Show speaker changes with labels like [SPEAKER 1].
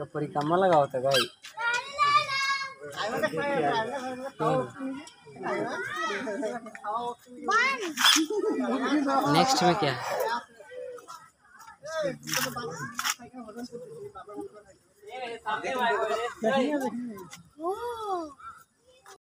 [SPEAKER 1] इसका परिक्रमा लगा होता है भाई। नेक्स्ट में क्या है?